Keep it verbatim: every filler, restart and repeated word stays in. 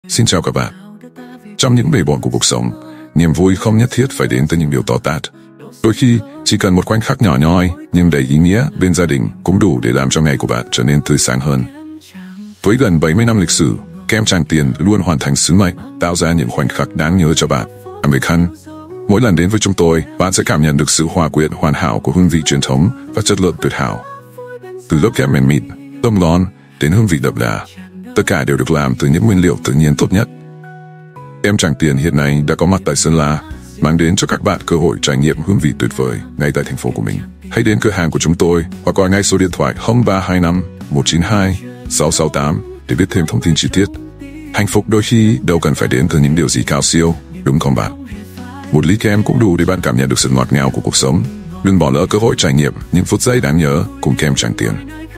Xin chào các bạn. Trong những bề bộn của cuộc sống, niềm vui không nhất thiết phải đến từ những điều to tát. Đôi khi, chỉ cần một khoảnh khắc nhỏ nhoi nhưng đầy ý nghĩa bên gia đình cũng đủ để làm cho ngày của bạn trở nên tươi sáng hơn. Với gần bảy mươi năm lịch sử, kem Tràng Tiền luôn hoàn thành sứ mệnh tạo ra những khoảnh khắc đáng nhớ cho bạn. American. Mỗi lần đến với chúng tôi, bạn sẽ cảm nhận được sự hòa quyện hoàn hảo của hương vị truyền thống và chất lượng tuyệt hảo. Từ lớp kem mềm mịn, thơm ngon đến hương vị đậm đà, tất cả đều được làm từ những nguyên liệu tự nhiên tốt nhất. Kem Tràng Tiền hiện nay đã có mặt tại Sơn La, mang đến cho các bạn cơ hội trải nghiệm hương vị tuyệt vời ngay tại thành phố của mình. Hãy đến cửa hàng của chúng tôi hoặc gọi ngay số điện thoại không ba hai năm một chín hai sáu sáu tám để biết thêm thông tin chi tiết. Hạnh phúc đôi khi đâu cần phải đến từ những điều gì cao siêu, đúng không bạn? Một ly kem cũng đủ để bạn cảm nhận được sự ngọt ngào của cuộc sống. Đừng bỏ lỡ cơ hội trải nghiệm những phút giây đáng nhớ cùng kem Tràng Tiền.